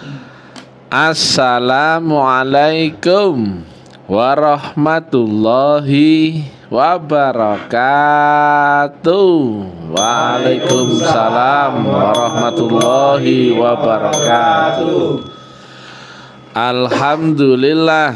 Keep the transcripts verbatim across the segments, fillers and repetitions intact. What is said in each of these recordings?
Assalamualaikum warahmatullahi wabarakatuh. Waalaikumsalam warahmatullahi wabarakatuh. Alhamdulillah.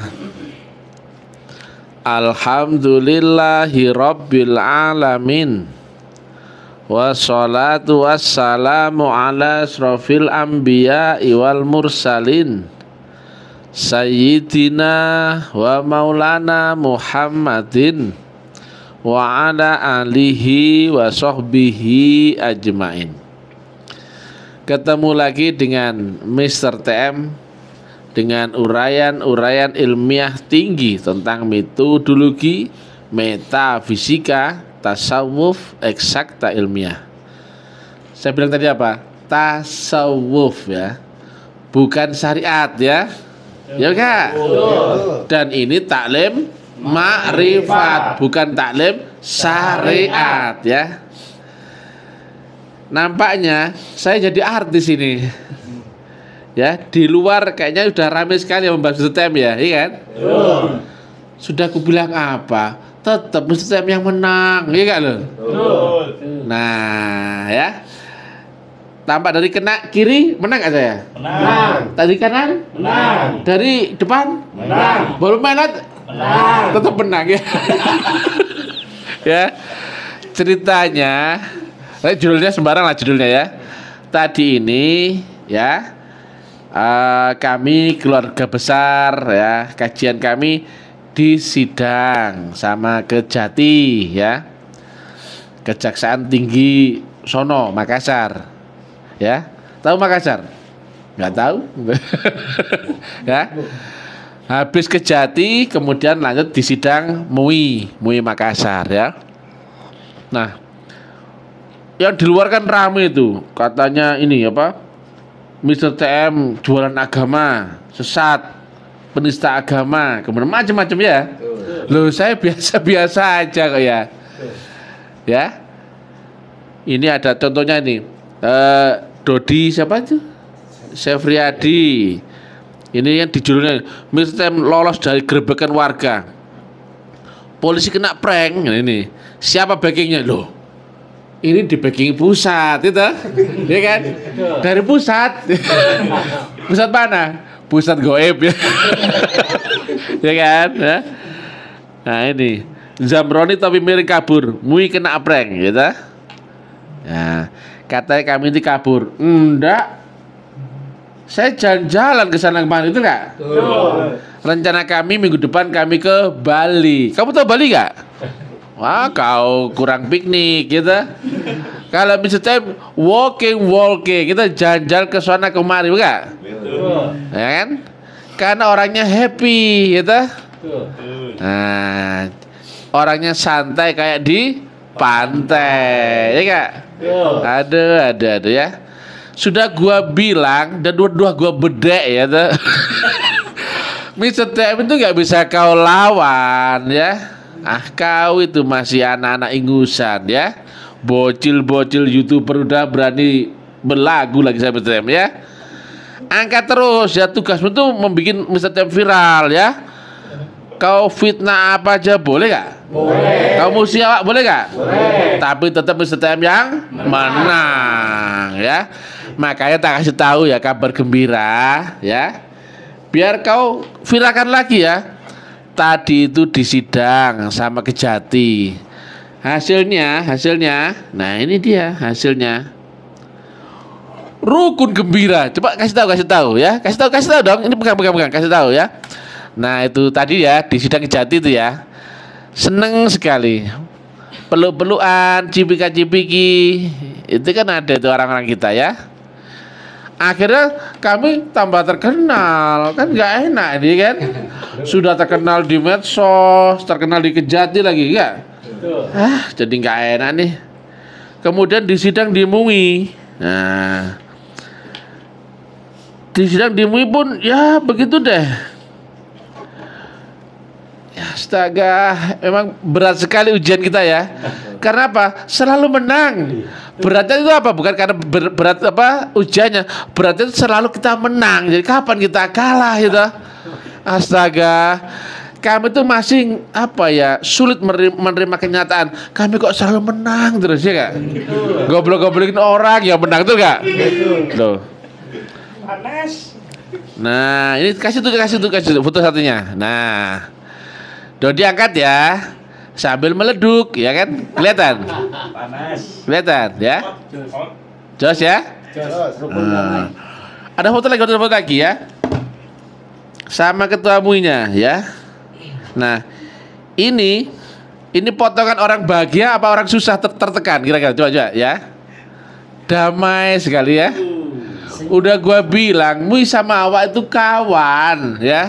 Alhamdulillahi rabbil alamin. Wassalatu wassalamu ala asrofil anbiya'i wal mursalin Sayyidina wa maulana Muhammadin wa ala alihi wa sahbihi ajmain. Ketemu lagi dengan mister T M dengan uraian-uraian ilmiah tinggi tentang metodologi, metafisika, tasawuf, eksakta ilmiah. Saya bilang tadi apa? Tasawuf ya, bukan syariat ya. Ya enggak? Dan ini taklim makrifat, bukan taklim syariat ya. Nampaknya saya jadi artis ini. Ya, di luar kayaknya udah ramai sekali yang membahas mister T M ya, iya kan? Sudah aku bilang apa? Tetap mister T M yang menang, iya gak lo? Nah, ya. Tampak dari kena kiri menang gak saya? Menang. Dari kanan? Menang. Dari depan? Menang. Baru menang? Menang. Tetap menang ya. Ya. Ceritanya, eh, judulnya sembarang lah judulnya ya. Tadi ini ya, uh, kami keluarga besar ya, kajian kami di sidang sama Kejati ya, Kejaksaan Tinggi Sono Makassar ya. Tahu Makassar? Nggak tahu. Ya. Habis Kejati kemudian lanjut di sidang M U I M U I Makassar ya. Nah, yang di luar kan rame itu, katanya ini apa, mister T M jualan agama, sesat, penista agama, kemudian macam-macam ya. Loh, saya biasa-biasa aja kok ya. Ya. Ini ada contohnya ini. Eh, Dodi siapa itu? Sefriadi. Ini yang dijudulnya mister T M lolos dari gerebekan warga. Polisi kena prank. Nah, ini. Siapa backingnya? Loh, ini di backing pusat itu. Ya kan? Dari pusat. Pusat mana? Pusat goib ya. Ya kan? Ya. Nah ini Zamroni tapi miring kabur, M U I kena prank gitu. Nah, katanya kami ini kabur. Enggak. Saya jalan-jalan ke sana kemarin itu enggak? Rencana kami minggu depan kami ke Bali. Kamu tahu Bali enggak? Wah, kau kurang piknik gitu. Kalau mister T M walking walking, kita jalan-jalan ke sana kemari enggak? Ya kan? Karena orangnya happy gitu. Nah, orangnya santai kayak di pantai, ya enggak? Aduh, aduh, aduh ya. Sudah gua bilang dan dua-dua gua bedek ya tuh. mister T M itu enggak bisa kau lawan ya. Ah, kau itu masih anak-anak ingusan ya. Bocil-bocil YouTuber udah berani berlagu lagi sama mister T M ya. Angkat terus ya, tugasmu tuh membuat mister T M viral ya. Kau fitnah apa aja boleh gak? Boleh. Kau musuh awak boleh gak? Boleh. Tapi tetap mister T M yang menang ya. Makanya tak kasih tahu ya kabar gembira ya. Biar kau viralkan lagi ya. Tadi itu di sidang sama Kejati. Hasilnya, hasilnya. Nah, ini dia hasilnya. Rukun gembira. Coba kasih tahu, kasih tahu ya. Kasih tahu, kasih tahu dong. Ini pegang, pegang, pegang. Kasih tahu ya. Nah, itu tadi ya di sidang Kejati itu ya. Seneng sekali. Peluk-pelukan, cipika-cipiki. Itu kan ada itu orang-orang kita ya. Akhirnya kami tambah terkenal. Kan gak enak ini kan. Sudah terkenal di medsos, terkenal di Kejati lagi enggak? Ah, jadi gak enak nih. Kemudian di sidang di M U I. Nah, di sidang di M U I pun ya begitu deh. Ya astaga, emang berat sekali ujian kita ya. Karena apa? Selalu menang. Beratnya itu apa? Bukan karena ber, berat apa ujiannya. Beratnya itu selalu kita menang. Jadi kapan kita kalah gitu? Astaga. Kami tuh masih apa ya, sulit menerima, menerima kenyataan. Kami kok selalu menang terus ya kak? Goblok-goblokin orang yang menang tuh kak? Loh. Panas. Nah ini kasih tuh kasih tuh kasih tuh foto satunya. Nah, do diangkat ya, sambil meleduk ya kan? Kelihatan? Panas. Kelihatan ya? Jos ya? Jos. Nah, ada foto lagi, foto lagi ya? Sama ketua M U I-nya ya. Nah, ini ini potongan orang bahagia apa orang susah ter tertekan kira-kira, coba coba ya. Damai sekali ya. Udah gua bilang M U I sama awak itu kawan ya.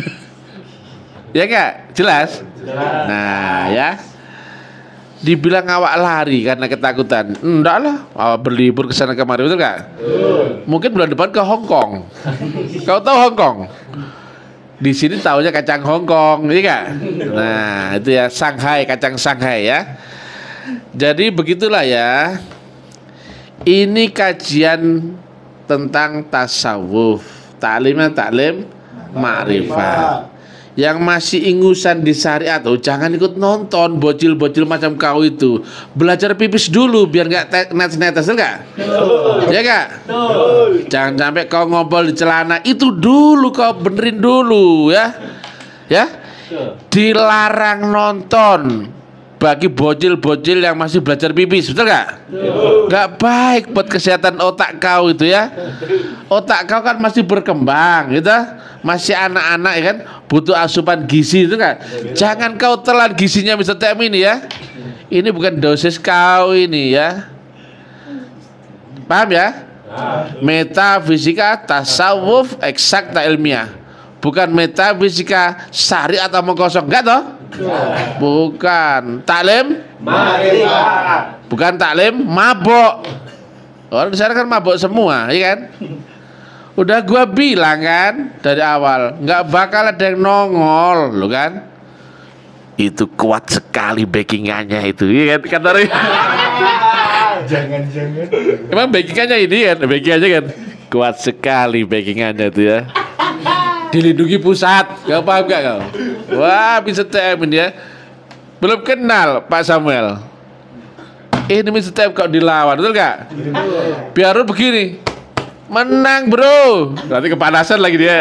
Ya enggak? Jelas? Nah, ya. Dibilang awak lari karena ketakutan. Enggak lah, awak berlibur ke sana kemari, betul enggak? Mungkin bulan depan ke Hong Kong. Kau tahu Hong Kong? Di sini taunya kacang Hongkong, iya gak? Nah itu ya Shanghai, kacang Shanghai ya. Jadi begitulah ya. Ini kajian tentang tasawuf. Taklimnya taklim ma'rifat. Yang masih ingusan di syariat, oh, jangan ikut nonton bocil-bocil macam kau itu. Belajar pipis dulu biar nggak netes-netes, enggak? Ya enggak? Jangan sampai kau ngobrol di celana itu dulu, kau benerin dulu ya. Ya? Dilarang nonton bagi bocil-bocil yang masih belajar pipis, betul nggak? Nggak baik buat kesehatan otak kau itu ya. Otak kau kan masih berkembang, gitu. Masih anak-anak ya kan, butuh asupan gizi itu kan. Jangan kau telan gizinya mister T M ini ya. Ini bukan dosis kau ini ya. Paham ya? Metafisika tasawuf eksakta ilmiah. Bukan metafisika syariat atau kosong, enggak toh? Bukan taklim ma'rifat. Bukan taklim mabok. Orang di sana kan mabok semua, ya kan? Udah gua bilang kan dari awal, nggak bakal ada yang nongol, lo kan? Itu kuat sekali backingannya itu, iya kan? Kata Jangan-jangan. emang backingannya ini kan, backingannya kan kuat sekali backingannya itu ya. Dilindungi pusat, gak paham gak kau? Wah bisa T M ini ya. Belum kenal Pak Samuel. Ini mister T M kok dilawan, betul gak? Biar begini. Menang bro, nanti kepanasan lagi dia.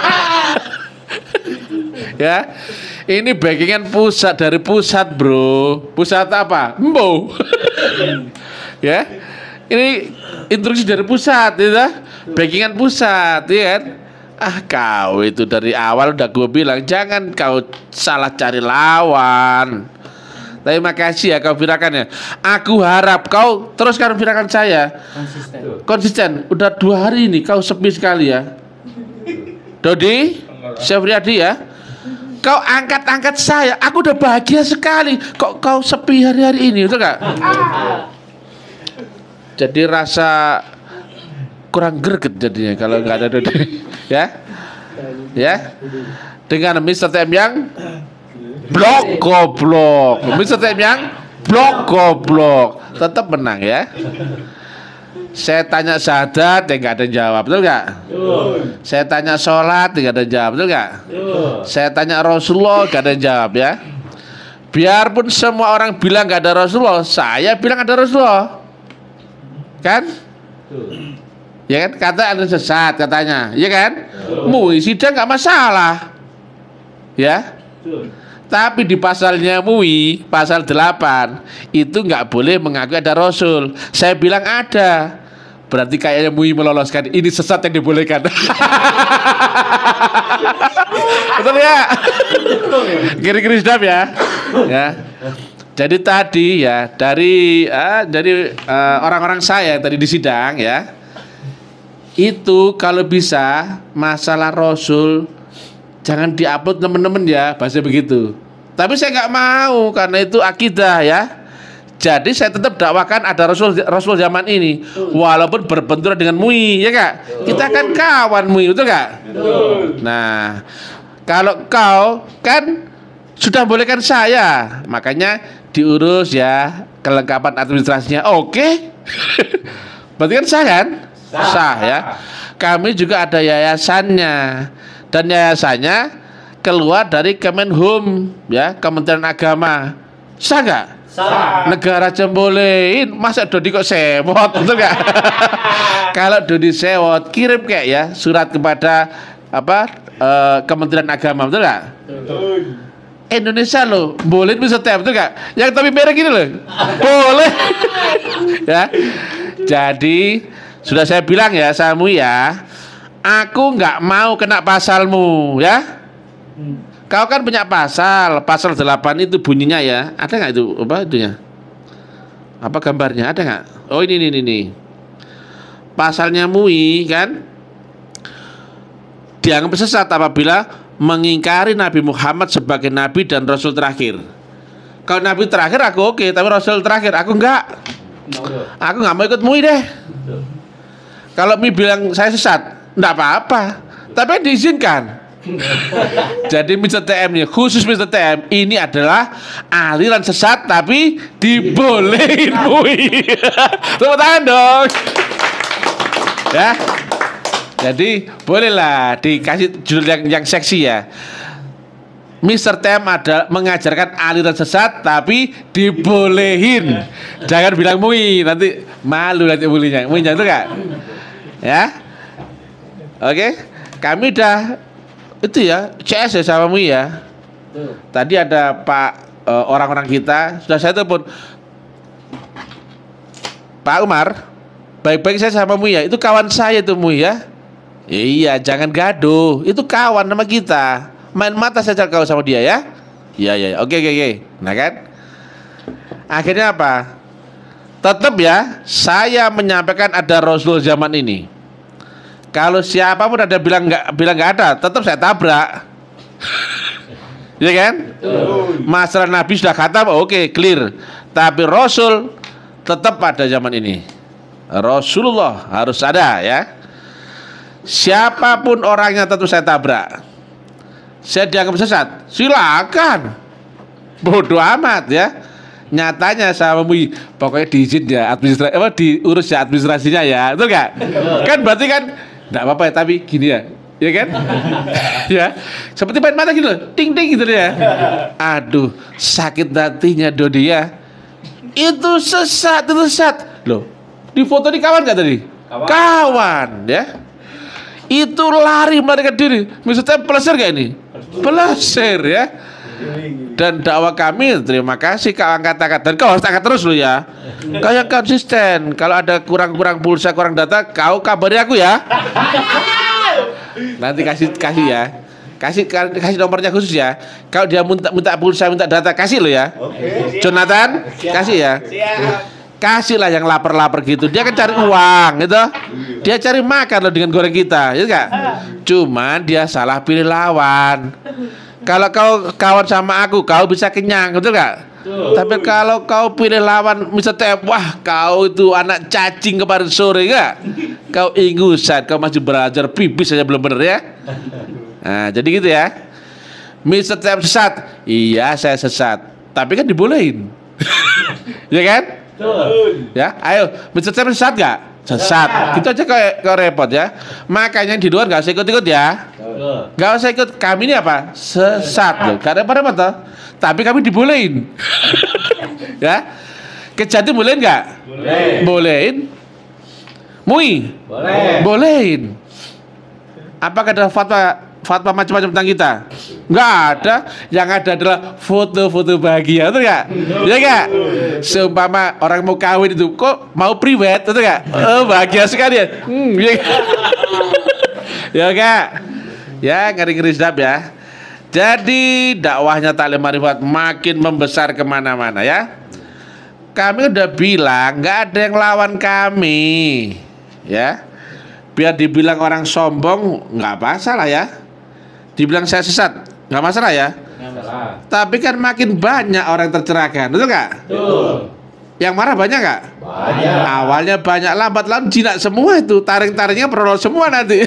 Ya, ini backingan pusat dari pusat bro. Pusat apa? Embo. Ya, ini instruksi dari pusat, ya. Backingan pusat, ya kan? Ah kau itu dari awal udah gue bilang jangan kau salah cari lawan. Terima kasih ya kau virakannya. Aku harap kau teruskan virakan saya. Konsisten. Konsisten. Udah dua hari ini kau sepi sekali ya. Dodi, Syafriadi ya. Kau angkat-angkat saya. Aku udah bahagia sekali. Kok kau sepi hari-hari ini, betul gak? Jadi rasa kurang greget jadinya kalau nggak ada Dodi. Ya, ya. Dengan mister T M yang blok goblok, mister T M yang blok goblok, tetap menang ya. Saya tanya syahadat, ya nggak ada yang jawab, betul nggak? Saya tanya sholat, ya nggak ada yang jawab, betul nggak? Saya tanya Rasulullah, nggak ada yang jawab ya. Biarpun semua orang bilang nggak ada Rasulullah, saya bilang ada Rasulullah, kan? Ya kan? Kata ada sesat katanya, ya kan? M U I sidang nggak masalah, ya. Tapi di pasalnya M U I, pasal delapan, itu nggak boleh mengaku ada Rasul. Saya bilang ada. Berarti kayaknya M U I meloloskan. Ini sesat yang dibolehkan. Betul ya? Kiri-kiri sedap ya. Ya. Jadi tadi ya, dari uh, dari uh, orang-orang saya yang tadi di sidang ya, itu kalau bisa masalah Rasul jangan diupload teman-teman ya, bahasa begitu. Tapi saya nggak mau karena itu akidah ya. Jadi saya tetap dakwakan ada Rasul Rasul zaman ini, walaupun berbenturan dengan M U I, ya kak. Kita kan kawan M U I, betul kak? Nah, kalau kau kan sudah bolehkan saya, makanya diurus ya kelengkapan administrasinya oke. Berarti kan sah kan? Sah. Sah ya. Kami juga ada yayasannya, dan yayasannya keluar dari Kemenhum ya, Kementerian Agama. Sah nggak? Sah. Negara jembolein, masa Dodi kok sewot, betul nggak? Kalau Dodi sewot, kirim kayak ya surat kepada apa uh, Kementerian Agama, betul nggak? Betul. Indonesia loh, boleh bisa setiap, betul nggak? Yang tapi merek gini loh, boleh. Ya, jadi sudah saya bilang ya, Samu ya, aku nggak mau kena pasalmu ya. Kau kan punya pasal, pasal delapan itu bunyinya ya. Ada nggak itu apa itunya? Apa gambarnya? Ada nggak? Oh ini ini ini. Pasalnya M U I kan dianggap sesat apabila mengingkari Nabi Muhammad sebagai Nabi dan Rasul terakhir. Kalau Nabi terakhir aku oke, tapi Rasul terakhir aku enggak. Aku nggak mau ikut M U I deh. Kalau M U I bilang saya sesat, enggak apa-apa, tapi diizinkan. Jadi mister T M nya, khusus mister T M ini adalah aliran sesat tapi dibolehin M U I. Tepuk tangan dong. Ya. Jadi bolehlah dikasih judul yang, yang seksi ya. mister T M ada mengajarkan aliran sesat tapi dibolehin. Jangan bilang M U I, nanti malu nanti M U I-nya. M U I-nya itu enggak? Ya. Oke. Kami udah itu ya, C S ya sama M U I ya. Tadi ada Pak uh, orang-orang kita, sudah saya telepon. Pak Umar, baik-baik saya sama M U I ya. Itu kawan saya tuh M U I ya. Iya, jangan gaduh. Itu kawan sama kita. Main mata saja kau sama dia ya. Iya, iya. Oke, oke, oke. Nah kan? Akhirnya apa? Tetap ya, saya menyampaikan ada Rasul zaman ini. Kalau siapapun ada bilang nggak bilang nggak ada, tetap saya tabrak. Ya kan? Masalah Nabi sudah kata, oke, clear. Tapi Rasul tetap ada zaman ini. Rasulullah harus ada ya. Siapapun orangnya tetap saya tabrak. Saya dianggap sesat, silakan. Bodoh amat ya. Nyatanya sama M U I, pokoknya diizin ya administrasi, apa diurus ya administrasinya ya, betul nggak? Kan berarti kan nggak apa-apa ya, tapi gini ya, ya kan? Ya, seperti main mata gitu loh, ting ting gitu ya. Aduh, sakit hatinya Dodi ya. Itu sesat, itu sesat loh. Di foto di kawan nggak tadi? Kawan, kawan ya. Itu lari melarikan diri. Misalnya pelesir gak ini? Pelesir ya. Dan dakwah kami, terima kasih kau angkat angkat, dan kau harus angkat terus lo ya. Kau yang konsisten. Kalau ada kurang-kurang pulsa, kurang data, kau kabari aku ya. Nanti kasih kasih ya. Kasih kasih nomornya khusus ya. Kalau dia minta minta pulsa, minta data, kasih lo ya. Jonathan, kasih ya. Kasihlah yang lapar-lapar gitu. Dia kan cari uang gitu. Dia cari makan loh dengan goreng kita, ya enggak? Cuman dia salah pilih lawan. Kalau kau kawan sama aku, kau bisa kenyang, betul enggak? Tapi kalau kau pilih lawan mister T M, wah kau itu anak cacing kemarin sore enggak? Kau ingusan, kau masih belajar pipis saja belum benar ya. Nah, jadi gitu ya. mister T M sesat. Iya, saya sesat. Tapi kan dibolehin. Ya kan? Ya, ayo, mister T M sesat gak? Sesat. Gitu aja kayak kau repot ya. Makanya di luar gak usah ikut-ikut ya. Gak usah ikut. Kami ini apa? Sesat loh. Gak repot-repot toh. Tapi kami dibolehin. Ya. Kejati bolehin gak? Boleh. Bolehin. M U I? Boleh. Bolehin. Apakah ada fatwa fatwa macam-macam tentang kita? Nggak ada. Yang ada adalah foto-foto bahagia, betul nggak? Ya nggak? Seumpama orang mau kawin itu, kok mau priwet, betul nggak? Oh bahagia sekali ya. Hmm, ya ya nggak? Ya ngeri-ngeri sedap ya. Jadi dakwahnya Taklim Ma'rifat makin membesar kemana-mana ya. Kami udah bilang nggak ada yang lawan kami, ya. Biar dibilang orang sombong nggak masalah ya. Dibilang saya sesat nggak masalah ya. Masalah. Tapi kan makin banyak orang tercerahkan, betul nggak? Betul. Yang marah banyak nggak? Banyak. Awalnya banyak, lambat laun jinak semua itu, taring-taringnya peroleh semua nanti.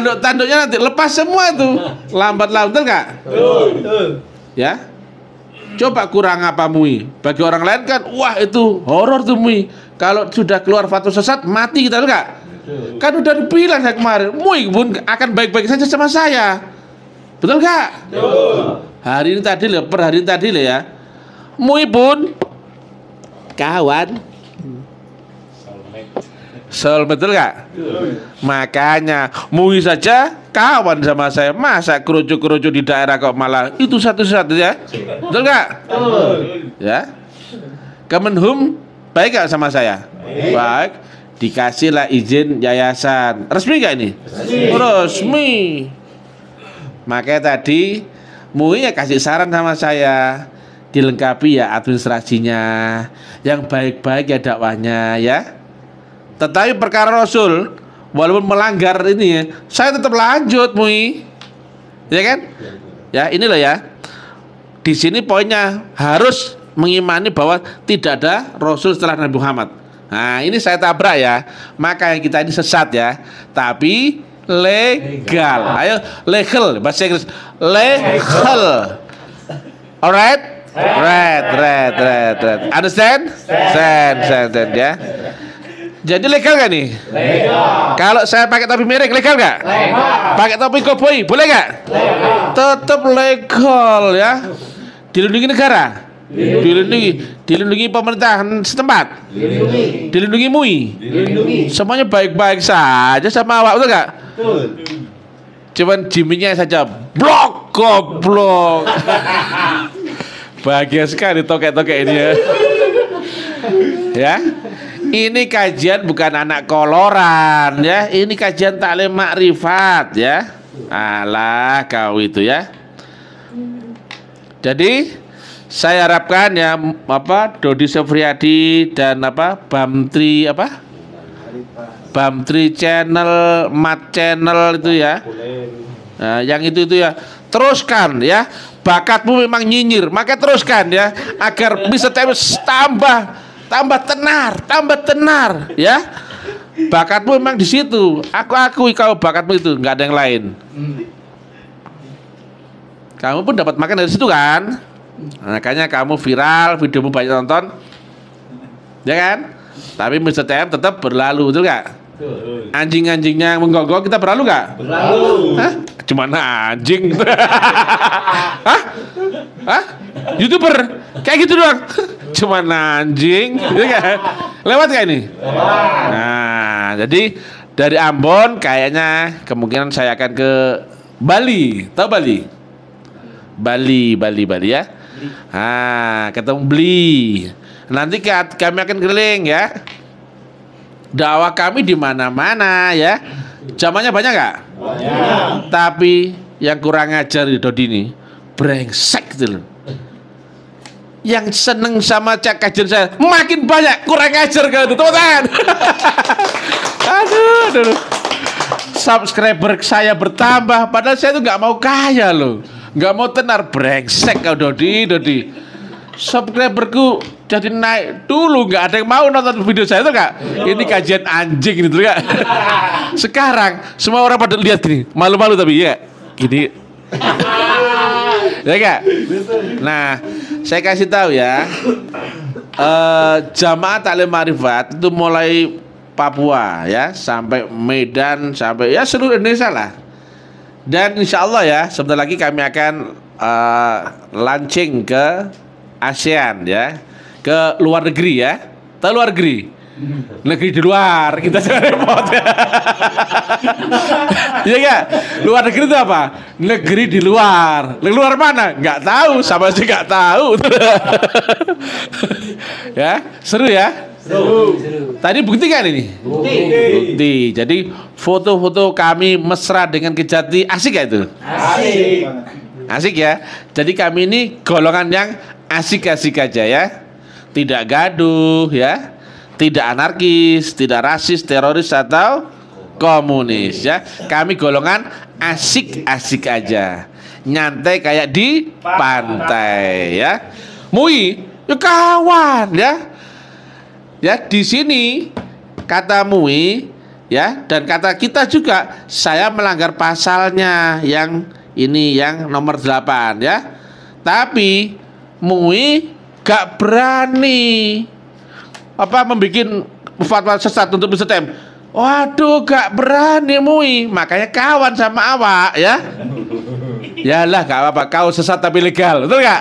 Tanduk-tanduknya nanti lepas semua itu, lambat laun, betul nggak? Betul. Ya. Coba kurang apa Mui? Bagi orang lain kan, wah itu horor tuh Mui. Kalau sudah keluar fatwa sesat, mati kita enggak? Kan udah dibilang saya kemarin, Mui pun akan baik-baik saja sama saya. Betul enggak? Betul. Hari ini tadi loh, per hari ini tadi loh ya. Mui pun kawan. Soal betul gak? Makanya Mui saja kawan sama saya. Masa kerucu-kerucu di daerah kok malah itu satu-satu ya? Betul gak? Ya. Kemenhum baik gak sama saya? Baik, baik. Dikasihlah izin yayasan. Resmi gak ini? Resmi, Resmi. Makanya tadi Mui ya kasih saran sama saya, dilengkapi ya administrasinya, yang baik-baik ya dakwahnya ya. Tetapi perkara Rasul, walaupun melanggar ini ya, saya tetap lanjut Mui, ya kan? Ya ini loh ya. Di sini poinnya harus mengimani bahwa tidak ada Rasul setelah Nabi Muhammad. Nah ini saya tabrak ya. Maka yang kita ini sesat ya, tapi legal. Ayo legal bahasa Inggris, legal. Alright, right, right, right, right. Understand? Stand, stand, stand ya. Jadi legal gak nih? Legal. Kalau saya pakai topi merek legal gak? Legal. Pakai topi koboi boleh gak? Legal. Tetap legal ya. Dilindungi negara? Dilindungi. Dilindungi pemerintahan setempat? Dilindungi. Dilindungi Mui? Dilindungi. Semuanya baik-baik saja sama awak, betul gak? Betul. Cuman Jiminya saja blok, goblok. Bahagia sekali tokek-tokek ini ya. Ya. Ini kajian bukan anak koloran ya. Ini kajian taklim makrifat ya. Alah kau itu ya. Jadi saya harapkan ya apa Dodi Sofriyadi dan apa Bamtri apa Bamtri channel, Mat channel itu ya. Nah, yang itu itu ya. Teruskan ya. Bakatmu memang nyinyir, maka teruskan ya agar bisa tambah tambah tenar, tambah tenar, ya. Bakatmu memang di situ. Aku akui kau bakatmu itu, nggak ada yang lain. Kamu pun dapat makan dari situ kan? Makanya kamu viral, videomu banyak nonton, ya kan? Tapi mister T M tetap berlalu, betul nggak? Anjing-anjingnya menggonggong kita berlalu nggak? Berlalu. Hah? Cuman anjing. Hah? Hah? YouTuber kayak gitu doang. Cuman anjing. Lewat gak ini? Lewat. Nah, jadi dari Ambon kayaknya kemungkinan saya akan ke Bali. Tahu Bali? Bali, Bali, Bali ya. Ah, ketemu beli. Nanti kami akan keliling ya. Dakwah kami di mana-mana ya. Zamannya banyak nggak? Banyak. Tapi yang kurang ajar di Dodi ini brengsek gitu loh. Yang seneng sama cak kajian saya makin banyak, kurang ajar kalau itu teman-teman. Aduh, aduh. Subscriber saya bertambah, padahal saya tuh nggak mau kaya loh, nggak mau tenar, brengsek kau Dodi, Dodi. Subscriberku jadi naik dulu, nggak ada yang mau nonton video saya tuh kak. Ini kajian anjing gitu kak. Sekarang semua orang pada lihat gini, malu-malu tapi ya gini. Ya kak. Nah, saya kasih tahu ya, uh, Jamaah Taklim Makrifat itu mulai Papua ya sampai Medan sampai ya seluruh Indonesia lah. Dan insya Allah ya sebentar lagi kami akan uh, launching ke ASEAN ya, ke luar negeri ya. Tahu luar negeri? Negeri di luar, kita jangan repot ya. Iya gak? Luar negeri itu apa? Negeri di luar. Luar mana? Nggak tahu, sama sih nggak tahu. Ya, seru ya? Seru. Tadi bukti kan ini? Bukti. Bukti. Jadi foto-foto kami mesra dengan Kejati asik gak itu? Asik. Asik ya. Jadi kami ini golongan yang asik-asik aja ya. Tidak gaduh ya. Tidak anarkis, tidak rasis, teroris atau komunis ya. Kami golongan asik-asik aja. Nyantai kayak di pantai ya. Mui, ya kawan ya. Ya di sini kata Mui ya dan kata kita juga saya melanggar pasalnya yang ini yang nomor delapan ya. Tapi M U I gak berani apa membuat fatwa sesat untuk M I S T M. Waduh, gak berani M U I, makanya kawan sama awak ya. Yalah, gak apa-apa, kau sesat tapi legal, betul gak?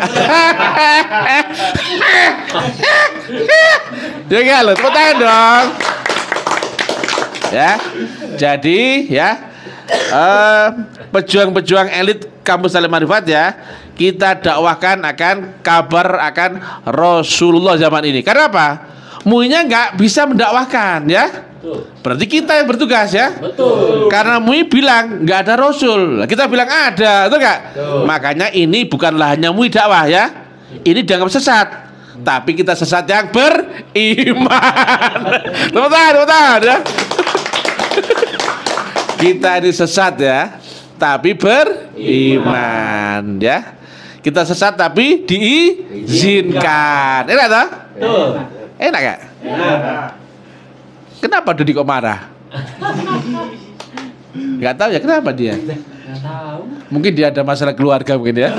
Ya gak lo, tepuk tangan dong. Ya, jadi ya uh, pejuang-pejuang elit kampus Salim Marifat ya, kita dakwahkan akan kabar akan Rasulullah zaman ini. Karena apa? M U I-nya nggak bisa mendakwahkan ya. Berarti kita yang bertugas ya. Betul. Karena M U I bilang nggak ada Rasul, kita bilang ada, betul nggak? Makanya ini bukanlah hanya M U I dakwah ya. Ini dianggap sesat, tapi kita sesat yang beriman. Tepuk tangan, tepuk tangan ya. Kita ini sesat ya, tapi beriman ya. Kita sesat tapi diizinkan. Enak toh? Betul. Enak gak? Enak. Kenapa Dodi kok marah? Gak tahu ya kenapa dia? Gak tahu. Mungkin dia ada masalah keluarga mungkin ya.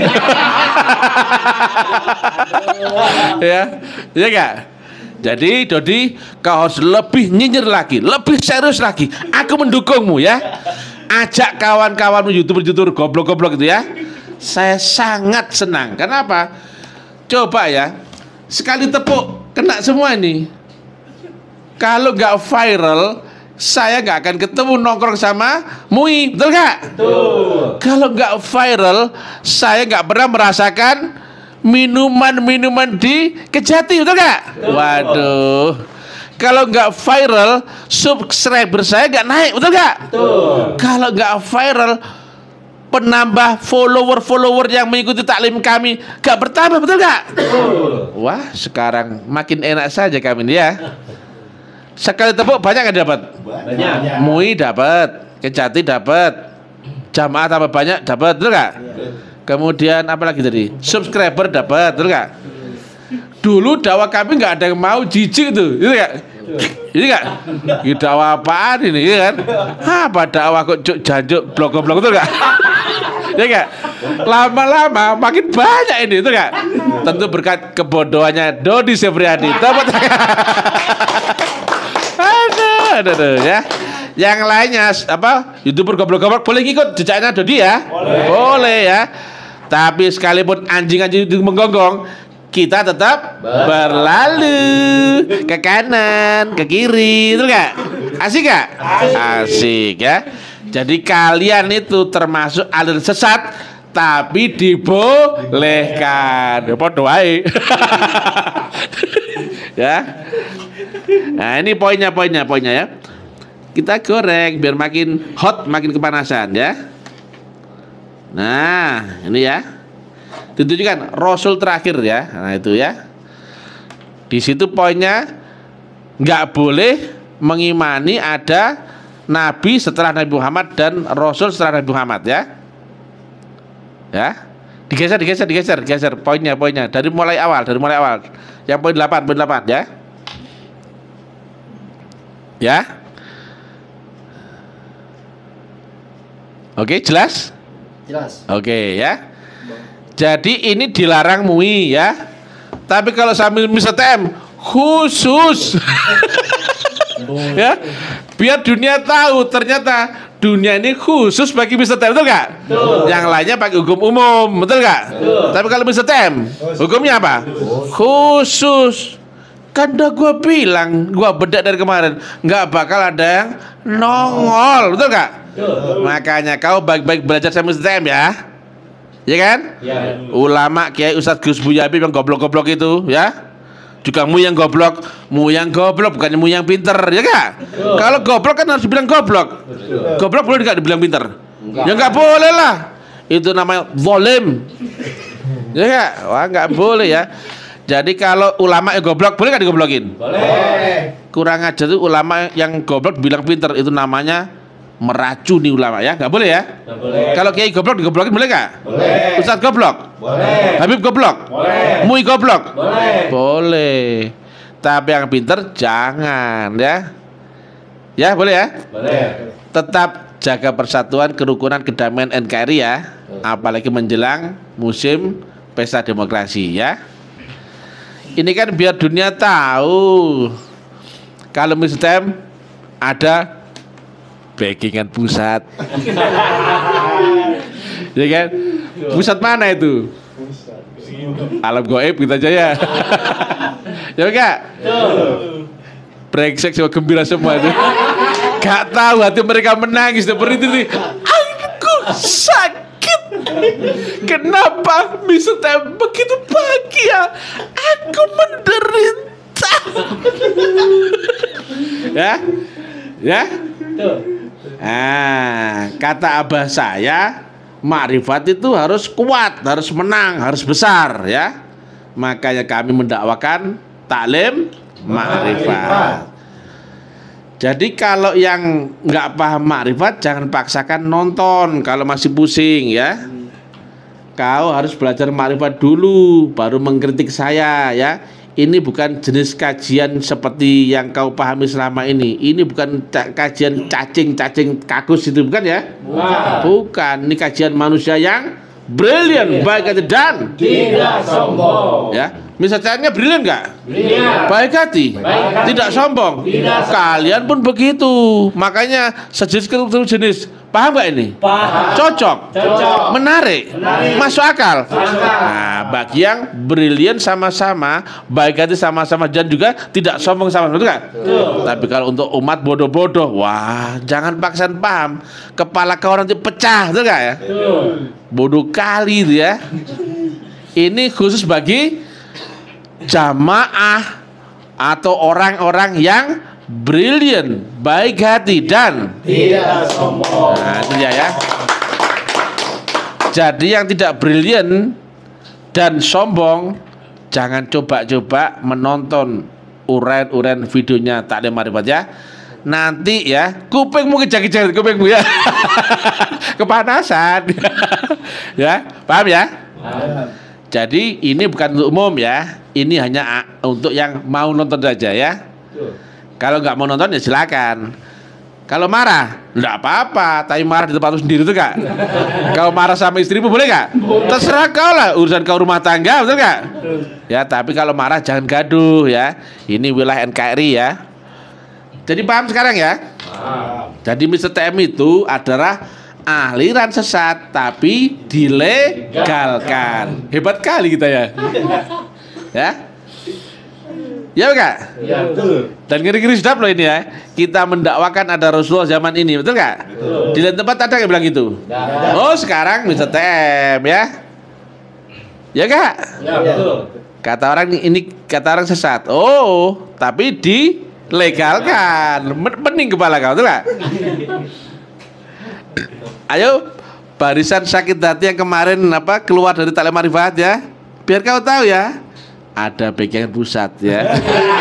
Ya, ya gak? Jadi Dodi kau harus lebih nyinyir lagi, lebih serius lagi. Aku mendukungmu ya. Ajak kawan-kawanmu youtuber-youtuber goblok-goblok itu ya. Saya sangat senang. Kenapa? Coba ya, sekali tepuk kena semua ini. Kalau nggak viral, saya nggak akan ketemu nongkrong sama M U I, betul nggak? Betul. Kalau nggak viral, saya nggak pernah merasakan minuman-minuman di Kejati, betul nggak? Waduh. Kalau nggak viral, subscriber saya nggak naik, betul nggak? Betul. Kalau nggak viral, penambah follower-follower yang mengikuti taklim kami gak bertambah, betul nggak? Betul. Wah, sekarang makin enak saja kami ini ya. Sekali tepuk banyak nggak dapat? Banyak. M U I dapat, Kejati dapat, jamaah tambah banyak dapat, betul nggak? Kemudian apa lagi tadi? Subscriber dapat, betul nggak? Dulu dakwah kami nggak ada yang mau, jijik tuh, gitu nggak? Ini nggak? Ini dakwah apaan ini, ya kan? Apa dakwah kok janjuk blok-blok, betul nggak? Ya nggak? Lama-lama makin banyak ini, betul nggak? Tentu berkat kebodohannya Dodi Sepriadi. Tepuk tangan. Aduh, aduh, aduh, ya. Yang lainnya apa? YouTuber goblok-goblok boleh ngikut jejaknya Dodi ya? Boleh. Boleh ya. Tapi sekalipun anjing-anjing itu menggonggong, kita tetap berlalu ke kanan, ke kiri, itu enggak? Asik enggak? Asik ya. Jadi kalian itu termasuk aliran sesat tapi dibolehkan. Ya podo wae. Ya. Nah, ini poinnya poinnya poinnya ya. Kita goreng biar makin hot, makin kepanasan ya. Nah, ini ya. Ditunjukkan Rasul terakhir ya. Nah, itu ya. Di situ poinnya nggak boleh mengimani ada Nabi setelah Nabi Muhammad dan Rasul setelah Nabi Muhammad ya. Ya. Digeser digeser digeser digeser poinnya poinnya dari mulai awal, dari mulai awal. Yang poin delapan, poin delapan ya. Ya. Oke, jelas? Jelas. Oke ya. Jadi ini dilarang M U I ya. Tapi kalau sambil M I S T M khusus ya, biar dunia tahu ternyata dunia ini khusus bagi M I S T M, betul nggak? Yang lainnya pakai hukum umum, betul nggak? Tapi kalau M I S T M hukumnya apa? Khusus. Kan udah gue bilang, gue bedak dari kemarin, nggak bakal ada yang nongol, betul nggak? Makanya kau baik-baik belajar sama M I S T M ya. Ya kan? Ya. Ulama Kiai Ustadz Gus Buyabi yang goblok-goblok itu ya. Juga mu yang goblok, mu yang goblok bukannya mu yang pinter, ya enggak? Kalau goblok kan harus dibilang goblok. Betul. Goblok boleh enggak dibilang pinter? Enggak. Ya enggak boleh lah. Itu namanya zalim. Ya enggak? Wah, enggak boleh ya. Jadi kalau ulama yang goblok boleh enggak digoblokin? Boleh. Kurang aja tuh ulama yang goblok bilang pinter, itu namanya meracuni ulama ya, nggak boleh ya? Nggak boleh. Kalau kiai goblok digoblokin boleh nggak? Boleh. Ustadz goblok? Boleh. Habib goblok? Boleh. Mui goblok? Boleh. Boleh. Tapi yang pinter jangan ya. Ya boleh ya? Boleh. Tetap jaga persatuan, kerukunan, kedamaian N K R I ya. Apalagi menjelang musim pesta demokrasi ya. Ini kan biar dunia tahu kalau mister T M ada backingan pusat. Ya kan? Pusat mana itu? Alam goib kita aja ya. Ya enggak? Brengsek semua gembira semua itu. Gak tahu hati mereka menangis seperti itu. Aku sakit. Kenapa mister T M begitu bahagia? Aku menderita. Ya? Ya? Ah, kata abah saya, makrifat itu harus kuat, harus menang, harus besar ya. Makanya kami mendakwakan taklim makrifat. Jadi kalau yang nggak paham makrifat jangan paksakan nonton kalau masih pusing ya. Kau harus belajar makrifat dulu baru mengkritik saya ya. Ini bukan jenis kajian seperti yang kau pahami selama ini. Ini bukan kajian cacing-cacing kakus itu, bukan ya? Bukan. Bukan. Ini kajian manusia yang brilliant, baik hati dan tidak sombong. Ya, misalnya brilian nggak? Brilian. Baik hati, Baik hati. tidak sombong. Tidak sombong. Kalian pun begitu. Makanya sejenis ketemu jenis. Paham nggak ini? Paham. Cocok, Cocok. menarik, Menarik. masuk akal. Masuk akal. Nah, bagi yang brilian sama-sama, baik hati sama-sama dan juga tidak sombong sama-sama, betul nggak? Tapi kalau untuk umat bodoh-bodoh, wah, jangan paksain paham. Kepala kau nanti pecah, betul nggak ya? Betul. Bodoh kali itu ya. Ini khusus bagi jamaah atau orang-orang yang brilian, baik hati dan Tidak sombong. nah itu dia ya. Jadi yang tidak brilian dan sombong jangan coba-coba menonton uraian-uraian videonya taklim makrifat ya. Nanti ya kupingmu kejang-kejang kupingmu ya. Kepanasan. Ya, paham ya? Paham. Jadi ini bukan untuk umum ya. Ini hanya a- untuk yang mau nonton saja ya. Kalau nggak mau nonton ya silakan. Kalau marah, nggak apa-apa. Tapi marah di tempat lu sendiri tuh kak. Kau marah sama istrimu boleh nggak? Terserah kau lah. Urusan kau rumah tangga, betul nggak? Ya, tapi kalau marah jangan gaduh ya. Ini wilayah N K R I ya. Jadi paham sekarang ya? Jadi mister T M itu adalah aliran sesat tapi dilegalkan. Hebat kali kita ya. Ya? Ya enggak? Ya, betul. Dan ngeri-ngeri sedap loh ini ya. Kita mendakwakan ada Rasulullah zaman ini, betul nggak? Di lain tempat ada yang bilang gitu. Ada. Oh sekarang mister T M ya. Ya enggak? Ya, betul. Kata orang ini kata orang sesat. Oh, tapi dilegalkan. Men- Pening kepala kau, betul nggak? Ayo barisan sakit hati yang kemarin apa keluar dari taklim makrifat ya. Biar kau tahu ya. Ada backingan pusat ya.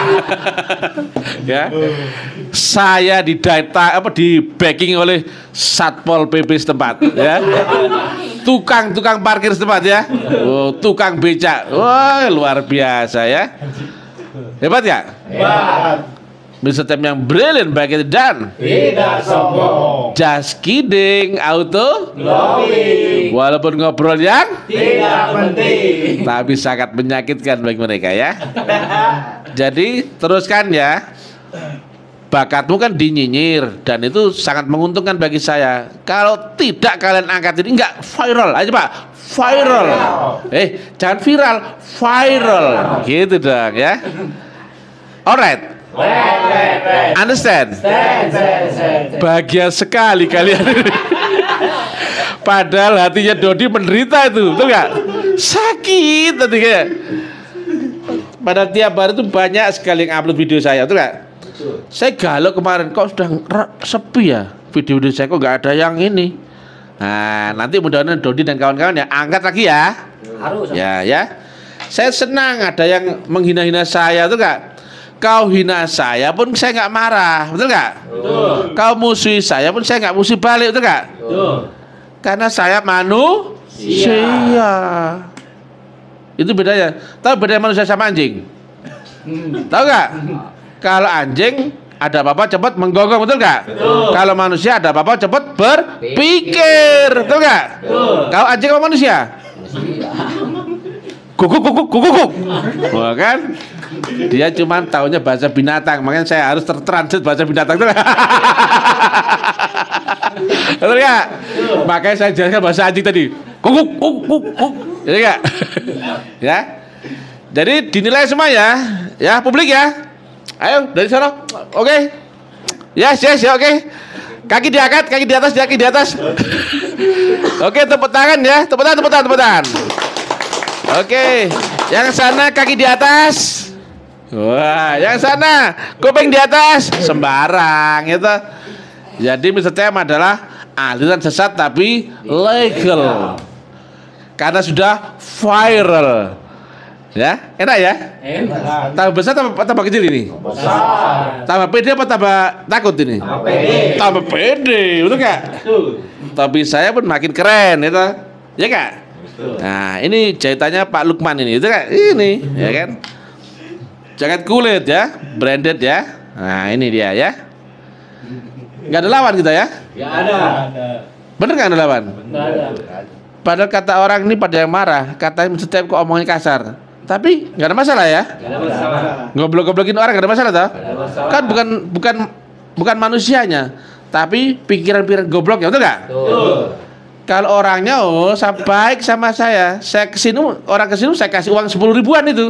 Ya. Saya didata apa di backing oleh Satpol P P setempat ya. Tukang-tukang parkir setempat ya. Oh, tukang becak. Wah, luar biasa ya. Hebat ya? Hebat. mister T M yang brilliant baik itu dan Tidak sombong. just kidding auto Glowing. walaupun ngobrol yang Tidak penting. tapi sangat menyakitkan bagi mereka ya. Jadi teruskan ya. Bakatmu kan dinyinyir dan itu sangat menguntungkan bagi saya. Kalau tidak kalian angkat ini enggak viral aja Pak. Viral. Eh, jangan viral, viral. Gitu dong ya. Alright. Wait, wait, wait. Understand? Stand, stand, stand. Bahagia sekali kalian ini. Padahal hatinya Dodi menderita itu, betul nggak? Sakit tadi kayak. Pada tiap hari itu banyak sekali yang upload video saya, betul nggak? Saya galau kemarin, kok sudah re- sepi ya video-video saya, kok nggak ada yang ini. Nah, nanti mudah-mudahan Dodi dan kawan-kawan ya angkat lagi ya. Harus. Ya, ya. Saya senang ada yang menghina-hina saya, betul nggak? Kau hina saya pun saya nggak marah, betul nggak? Betul. Kau musuhi saya pun saya nggak musuhi balik, betul nggak? Betul. Karena saya manusia. Itu bedanya. Tahu bedanya manusia sama anjing? Tahu nggak? Kalau anjing ada apa-apa cepat menggonggong, betul nggak? Betul. Kalau manusia ada apa-apa cepat berpikir, betul nggak? Betul. Kau anjing atau manusia? guguk guguk guguk guguk. Wah kan? Dia cuma taunya bahasa binatang, makanya saya harus tertransit bahasa binatang itu. Betul nggak? Makanya saya jelaskan bahasa anjing tadi. Guguk guguk guguk. Ya nggak? Ya. Jadi dinilai semua ya, ya publik ya. Ayo dari sana. Oke. Okay. Yes yes ya oke. Okay. Kaki diangkat, kaki di atas, kaki di atas. Oke, tepuk tangan ya. Tepuk tangan, tepuk tangan, tepuk tangan. Oke, yang sana kaki di atas. Wah, yang sana kuping di atas. Sembarang itu. Jadi mister T M adalah aliran sesat tapi legal. Karena sudah viral. Ya, enak ya? Enak. Tambah besar tambah, tambah kecil ini? Besar. Tambah pede apa tambah takut ini? Tambah pede. Tambah pede, betul gak? Betul. Tapi saya pun makin keren itu. Ya gak? Nah, ini jahitannya Pak Lukman ini, itu kan? Ini, ya kan? Jaket kulit ya, branded ya. Nah, ini dia ya. Gak ada lawan kita ya? Gak ada. Bener gak ada lawan? Gak ada. Padahal kata orang ini pada yang marah, katanya setiap kok omongnya kasar. Tapi nggak ada masalah ya. Gak ada masalah. Ngoblok-ngoblokin orang nggak ada masalah toh? Gak ada masalah. Kan bukan bukan bukan manusianya, tapi pikiran-pikiran gobloknya, betul nggak? Betul. Kalau orangnya oh sa- baik sama saya, saya kesini orang kesini saya kasih uang sepuluh ribuan itu.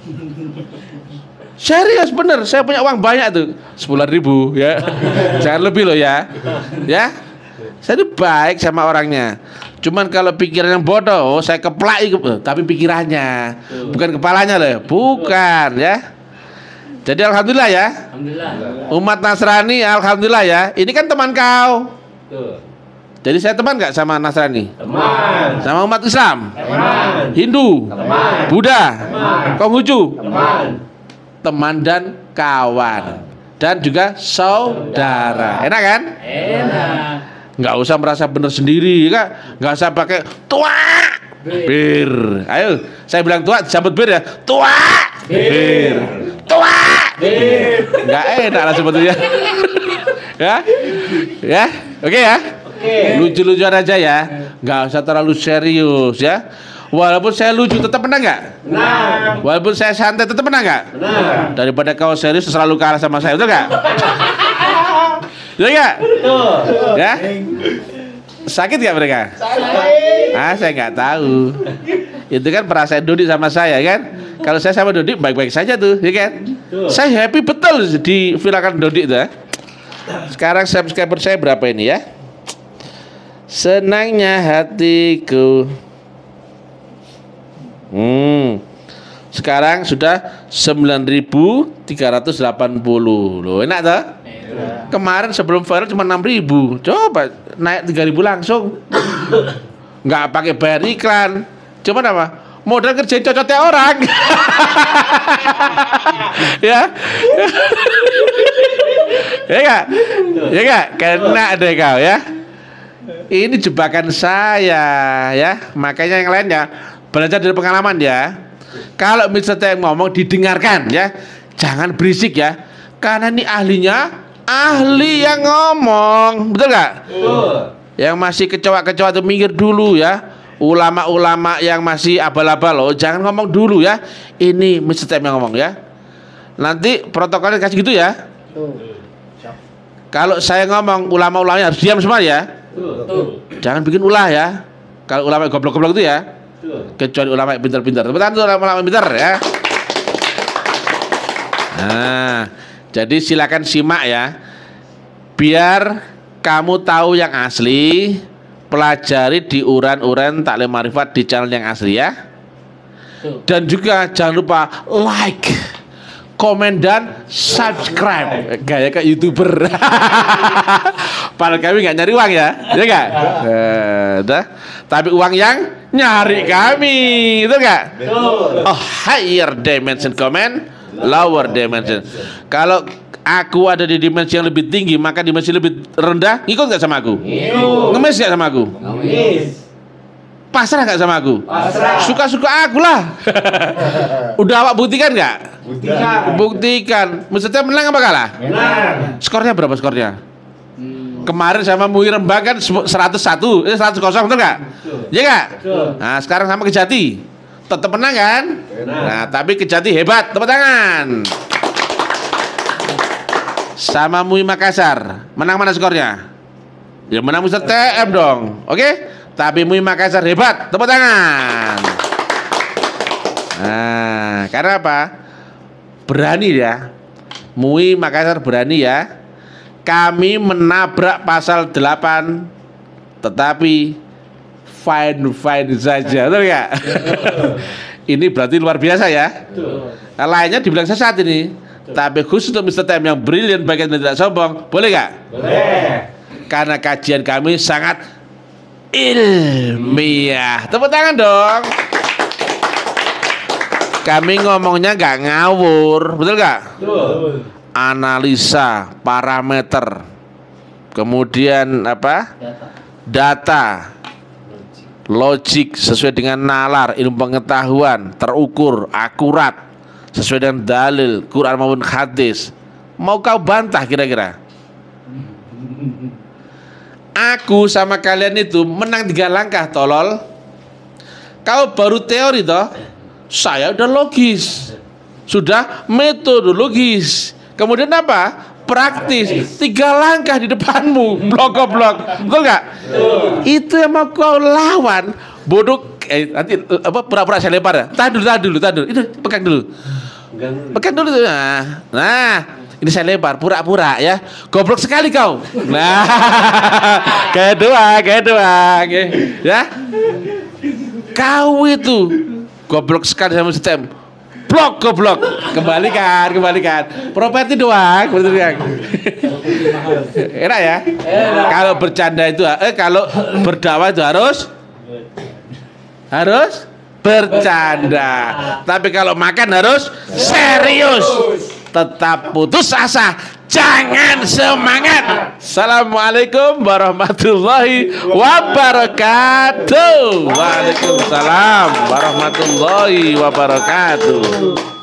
Serius bener, saya punya uang banyak tuh, sepuluh ribu ya, jangan lebih loh ya, ya. Saya itu baik sama orangnya. Cuman kalau pikiran yang bodoh, oh, saya keplak itu, tapi pikirannya, bukan kepalanya loh, bukan ya. Jadi alhamdulillah ya, Alhamdulillah. umat Nasrani alhamdulillah ya. Ini kan teman kau. Betul. Jadi saya teman nggak sama Nasrani? Teman. Sama umat Islam, Teman. Hindu, Teman. Buddha, Teman. Konghucu, Teman. teman dan kawan, dan juga saudara. Enak kan? Enak. Nggak usah merasa benar sendiri, kan? Nggak usah pakai tua bir. Ayo, saya bilang tua, sambut bir ya. Tua bir. Tua bir. Nggak enak lah sebetulnya. Ya, ya, oke ya. Oke. Lucu-lucuan aja ya, nggak usah terlalu serius ya. Walaupun saya lucu tetap menang nggak? Menang. Walaupun saya santai tetap menang nggak? Menang. Daripada kau serius selalu kalah sama saya, betul nggak? Ya nggak? Betul. Ya? Sakit nggak mereka? Sakit. Ah, saya nggak tahu. Itu kan perasaan Dodi sama saya kan. Kalau saya sama Dodi baik-baik saja tuh, ya kan? Betul. Saya happy betul di vilakan Dodi itu. Ya. Sekarang subscriber saya berapa ini ya? Senangnya hatiku. Hmm. Sekarang sudah sembilan ribu tiga ratus delapan puluh. Loh, enak toh? Enak. Kemarin sebelum viral cuma enam ribu. Coba naik tiga ribu langsung. Nggak pakai bayar iklan. Cuman apa? Modal kerjain cocotnya orang. Ya. Ya enggak? Ya enggak? Kena deh kau ya. Ini jebakan saya ya. Makanya yang lainnya belajar dari pengalaman ya. Kalau mister T M ngomong didengarkan ya. Jangan berisik ya. Karena ini ahlinya ahli yang ngomong. Betul nggak? Betul. Yang masih kecoa-kecoa itu minggir dulu ya. Ulama-ulama yang masih abal-abal loh, jangan ngomong dulu ya. Ini mister T M yang ngomong ya. Nanti protokolnya kasih gitu ya. Betul. Kalau saya ngomong ulama-ulamanya harus diam semua ya. Betul. Jangan bikin ulah ya. Kalau ulama goblok-goblok itu ya. Betul. Kecuali ulama yang pintar-pintar. Tepuk tangan tuh ulama-ulama pintar ya. Nah, jadi silakan simak ya. Biar kamu tahu yang asli, pelajari di uran-uran Taklim Marifat di channel yang asli ya. Betul. Dan juga jangan lupa like, komen dan subscribe. Gaya kayak YouTuber. Padahal kami nggak nyari uang ya, ya nggak? Eh, dah. Tapi uang yang nyari kami, itu nggak? Betul. Oh, higher dimension comment, lower dimension. Kalau aku ada di dimensi yang lebih tinggi, maka dimensi lebih rendah ikut nggak sama aku? Ikut. Ngemis nggak sama aku? Ngemis. Pasrah nggak sama aku? Pasrah. Suka-suka aku lah. Udah awak buktikan nggak? Buktikan. Buktikan. Maksudnya menang apa kalah? Menang. Skornya berapa skornya? Hmm. Kemarin sama Muir Rembang kan seratus satu, eh seratus kosong, betul nggak? Betul. Iya nggak? Betul. Nah sekarang sama Kejati tetap menang kan? Nah, tapi Kejati hebat, tepuk tangan. Sama M U I Makassar, menang mana skornya? Ya menang Mister T M dong, oke? Tapi M U I Makassar hebat, tepuk tangan. Nah, karena apa? Berani ya, M U I Makassar berani ya. Kami menabrak pasal delapan, tetapi fine-fine saja, betul nggak? Ini berarti luar biasa ya. Nah, lainnya dibilang sesat ini, tapi khusus untuk Mister T M yang brilian, bagian dan tidak sombong, boleh nggak? Boleh. Karena kajian kami sangat ilmiah. Tepuk tangan dong. Kami ngomongnya nggak ngawur, betul nggak? Betul. Analisa parameter, kemudian apa? Data, logik sesuai dengan nalar, ilmu pengetahuan, terukur, akurat, sesuai dengan dalil, Quran maupun hadis. Mau kau bantah kira-kira? Aku sama kalian itu menang tiga langkah, tolol. Kau baru teori toh, saya udah logis, sudah metodologis. Kemudian apa? Praktis. Tiga langkah di depanmu, blok-blok, betul nggak? Itu yang mau kau lawan, bodoh. Eh, nanti apa? Pura-pura saya lempar ya. Tahan dulu, tahan dulu, tahan dulu. Itu pegang dulu, pegang dulu tuh. Nah, nah, ini saya lempar, pura-pura ya. Goblok sekali kau. Nah, kedua, kedua, oke, ya. Kau itu goblok sekali sama sistem. Blok, goblok. Kembalikan, kembalikan. Properti doang, betul ya. Enak ya? Kalau bercanda itu, eh kalau berdakwah itu harus harus bercanda. Tapi kalau makan harus serius. Tetap putus asa, jangan semangat. Assalamualaikum warahmatullahi wabarakatuh. Waalaikumsalam warahmatullahi wabarakatuh.